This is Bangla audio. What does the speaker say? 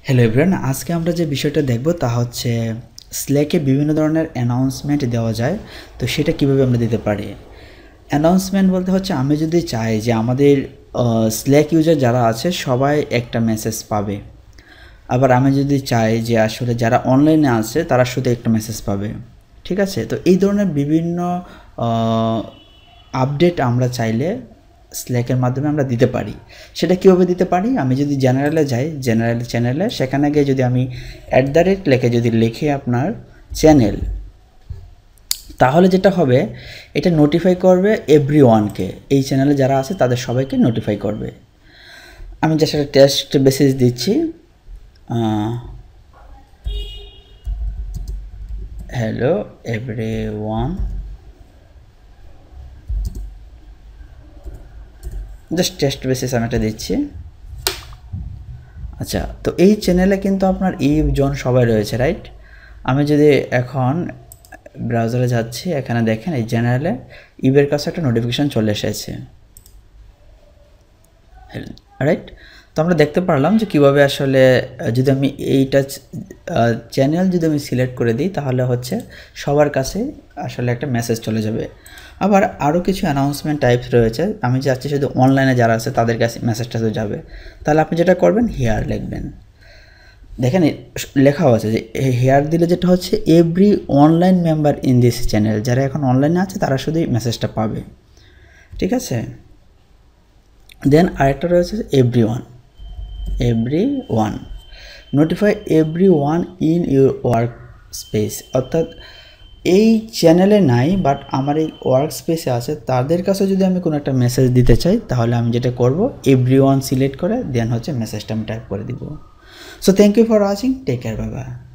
হ্যালো এভরিওয়ান, আজকে আমরা যে বিষয়টা দেখব তা হচ্ছে স্ল্যাকে বিভিন্ন ধরনের অ্যানাউন্সমেন্ট দেওয়া যায়। তো সেটা কিভাবে আমরা দিতে পারি। অ্যানাউন্সমেন্ট বলতে হচ্ছে আমি যদি চাই যে আমাদের স্ল্যাক ইউজার যারা আছে সবাই একটা মেসেজ পাবে, আবার আমি যদি চাই যে আসলে যারা অনলাইনে আছে তারা শুধু একটা মেসেজ পাবে, ঠিক আছে। তো এই ধরনের বিভিন্ন আপডেট আমরা চাইলে স্ল্যাকের মাধ্যমে আমরা দিতে পারি। সেটা কীভাবে দিতে পারি, আমি যদি জেনারেলে যাই, জেনারেল চ্যানেলে, সেখানে গিয়ে যদি আমি @ যদি লিখে আপনার চ্যানেল, তাহলে যেটা হবে এটা নোটিফাই করবে এভরিওয়ানকে, এই চ্যানেলে যারা আছে তাদের সবাইকে নোটিফাই করবে। আমি জাস্ট একটা টেস্ট মেসেজ দিচ্ছি, hello everyone, just test basis আমি এটা দিচ্ছি। আচ্ছা, তো এই চ্যানেলে কিন্তু আপনার জন সবাই রয়েছে, রাইট। আমি যদি এখন ব্রাউজারে যাচ্ছি, এখানে দেখেন এই জেনারেলে ইবের কাছে একটা নোটিফিকেশান চলে এসেছে, রাইট। তো আমরা দেখতে পারলাম যে কীভাবে আসলে যদি আমি এইটা চ্যানেল যদি আমি সিলেক্ট করে দিই তাহলে হচ্ছে সবার কাছে আসলে একটা মেসেজ চলে যাবে। আবার আরও কিছু অ্যানাউন্সমেন্ট টাইপস রয়েছে, আমি চাচ্ছি শুধু অনলাইনে যারা আছে তাদের কাছে মেসেজটা তো যাবে। তাহলে আপনি যেটা করবেন হেয়ার লিখবেন, দেখেন লেখা আছে যে হেয়ার দিলে যেটা হচ্ছে every online member in this channel, যারা এখন অনলাইনে আছে তারা শুধু মেসেজটা পাবে, ঠিক আছে। দেন আরেকটা রয়েছে everyone notify everyone in your work space, অর্থাৎ এই চ্যানেলে নাই বাট আমার এই ওয়ার্ক স্পেসে আছে, তাদের কাছে যদি আমি কোনো একটা মেসেজ দিতে চাই তাহলে আমি যেটা করব এভরিওয়ান সিলেক্ট করে দেন হচ্ছে মেসেজটা আমি টাইপ করে দিব। So thank you for watching, take care, bye by.